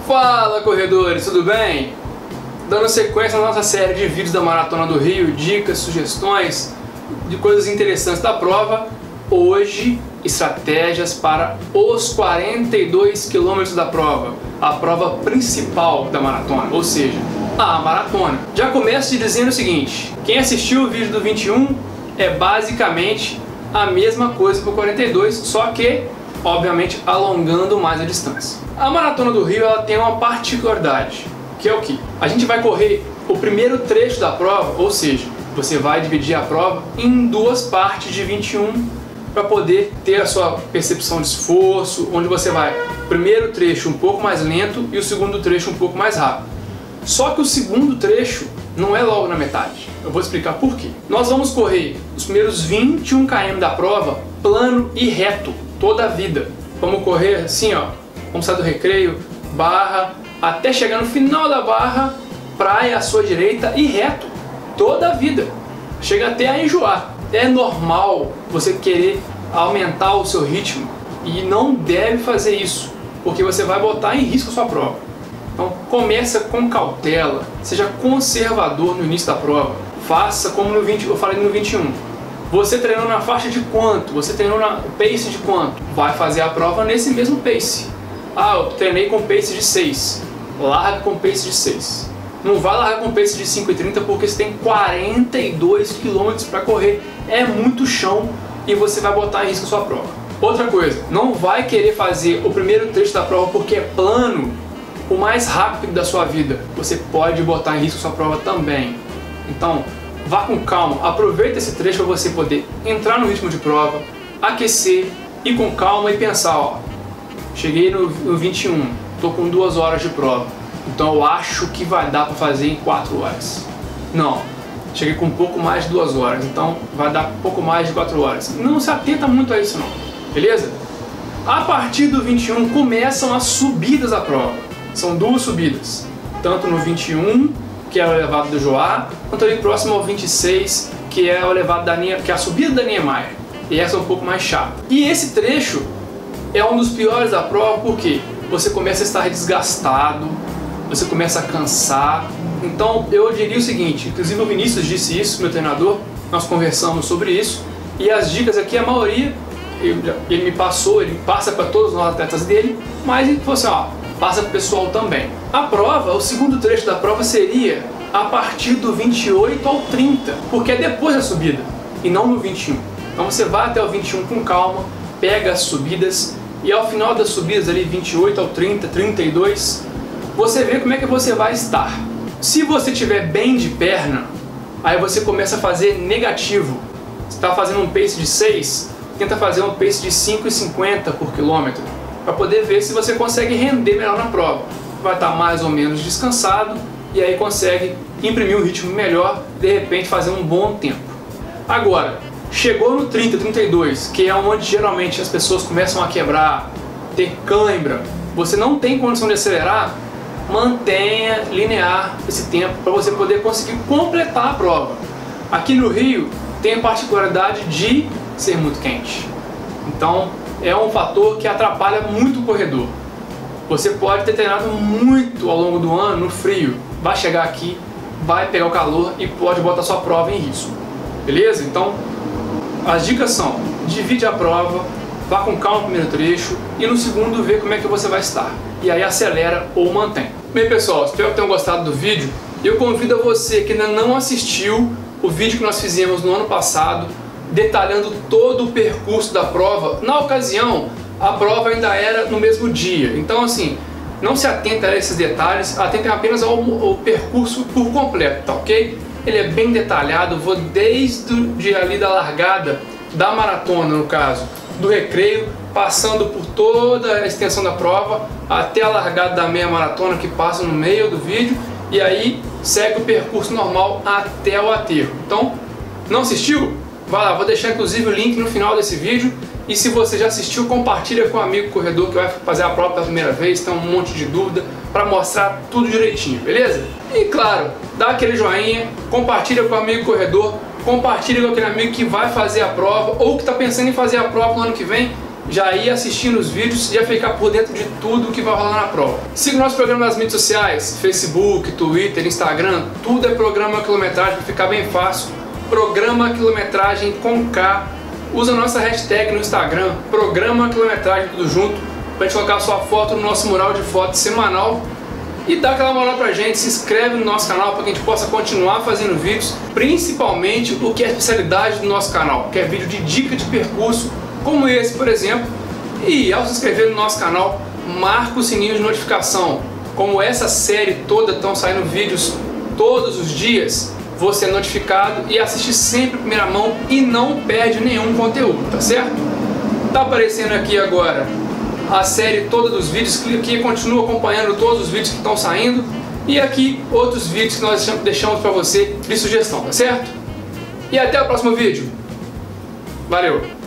Fala, corredores, tudo bem? Dando sequência à nossa série de vídeos da Maratona do Rio, dicas, sugestões de coisas interessantes da prova. Hoje, estratégias para os 42 quilômetros da prova, a prova principal da maratona, ou seja, a maratona. Já começo te dizendo o seguinte: quem assistiu o vídeo do 21 é basicamente a mesma coisa para o 42, só que, obviamente, alongando mais a distância. A Maratona do Rio ela tem uma particularidade, que é o que? A gente vai correr o primeiro trecho da prova, ou seja, você vai dividir a prova em duas partes de 21 para poder ter a sua percepção de esforço, onde você vai o primeiro trecho um pouco mais lento e o segundo trecho um pouco mais rápido. Só que o segundo trecho não é logo na metade. Eu vou explicar por quê. Nós vamos correr os primeiros 21 km da prova plano e reto, toda a vida. Vamos correr assim, ó. Vamos sair do recreio, barra, até chegar no final da barra, praia à sua direita e reto, toda a vida. Chega até a enjoar. É normal você querer aumentar o seu ritmo e não deve fazer isso, porque você vai botar em risco a sua prova. Então começa com cautela, seja conservador no início da prova. Faça como no 20, eu falei no 21. Você treinou na faixa de quanto? Você treinou na pace de quanto? Vai fazer a prova nesse mesmo pace. Ah, eu treinei com pace de 6. Larga com pace de 6. Não vai largar com pace de 5,30 porque você tem 42 km para correr. É muito chão e você vai botar em risco a sua prova. Outra coisa, não vai querer fazer o primeiro trecho da prova porque é plano, o mais rápido da sua vida. Você pode botar em risco a sua prova também. Então, vá com calma, aproveita esse trecho para você poder entrar no ritmo de prova, aquecer, ir com calma e pensar, ó, cheguei no 21, tô com 2 horas de prova, então eu acho que vai dar para fazer em 4 horas. Não, cheguei com um pouco mais de 2 horas, então vai dar um pouco mais de 4 horas. Não se atenta muito a isso não, beleza? A partir do 21 começam as subidas da prova. São 2 subidas, tanto no 21, que é o elevado do Joá, quanto ali próximo ao 26, que é o elevado da Ninha, que é a subida da Niemeyer. E essa é um pouco mais chata. E esse trecho é um dos piores da prova porque você começa a estar desgastado, você começa a cansar. Então eu diria o seguinte, inclusive o Vinícius disse isso, meu treinador, nós conversamos sobre isso, e as dicas aqui, a maioria, ele me passou, ele passa para todos os atletas dele, mas ele falou assim, ó, passa para o pessoal também. A prova, o segundo trecho da prova seria a partir do 28 ao 30, porque é depois da subida, e não no 21. Então você vai até o 21 com calma, pega as subidas, e ao final das subidas ali, 28 ao 30, 32, você vê como é que você vai estar. Se você estiver bem de perna, aí você começa a fazer negativo. Você está fazendo um pace de 6, tenta fazer um pace de 5,50 por quilômetro, para poder ver se você consegue render melhor na prova. Vai estar mais ou menos descansado e aí consegue imprimir um ritmo melhor, de repente fazer um bom tempo. Agora, chegou no 30, 32, que é onde geralmente as pessoas começam a quebrar, ter cãibra, você não tem condição de acelerar, mantenha linear esse tempo para você poder conseguir completar a prova. Aqui no Rio tem a particularidade de ser muito quente, então é um fator que atrapalha muito o corredor. Você pode ter treinado muito ao longo do ano no frio, vai chegar aqui, vai pegar o calor e pode botar sua prova em risco, beleza? Então as dicas são: divide a prova, vá com calma no primeiro trecho e no segundo vê como é que você vai estar, e aí acelera ou mantém. Bem pessoal, espero que tenham gostado do vídeo. Eu convido a você que ainda não assistiu o vídeo que nós fizemos no ano passado, detalhando todo o percurso da prova. Na ocasião, a prova ainda era no mesmo dia, então assim, não se atenta a esses detalhes, atentem apenas ao percurso por completo, tá ok? Ele é bem detalhado, vou desde o dia ali da largada da maratona, no caso, do recreio, passando por toda a extensão da prova, até a largada da meia maratona que passa no meio do vídeo, e aí segue o percurso normal até o aterro. Então, não assistiu? Vai lá, vou deixar inclusive o link no final desse vídeo, e se você já assistiu, compartilha com um amigo corredor que vai fazer a prova pela primeira vez, tem um monte de dúvida, para mostrar tudo direitinho, beleza? E claro, dá aquele joinha, compartilha com o amigo corredor, compartilha com aquele amigo que vai fazer a prova, ou que está pensando em fazer a prova no ano que vem, já ir assistindo os vídeos e já ficar por dentro de tudo que vai rolar na prova. Siga o nosso programa nas mídias sociais, Facebook, Twitter, Instagram, tudo é Programa Quilometragem para ficar bem fácil. Programa Quilometragem com K. Usa a nossa hashtag no Instagram, Programa Quilometragem, tudo junto, para a gente colocar a sua foto no nosso mural de fotos semanal. E dá aquela moral pra gente, se inscreve no nosso canal para que a gente possa continuar fazendo vídeos, principalmente o que é a especialidade do nosso canal, que é vídeo de dica de percurso, como esse, por exemplo. E ao se inscrever no nosso canal, marca o sininho de notificação. Como essa série toda estão saindo vídeos todos os dias, você é notificado e assiste sempre em primeira mão e não perde nenhum conteúdo, tá certo? Tá aparecendo aqui agora a série toda dos vídeos, clica aqui e continua acompanhando todos os vídeos que estão saindo. E aqui outros vídeos que nós deixamos para você de sugestão, tá certo? E até o próximo vídeo. Valeu!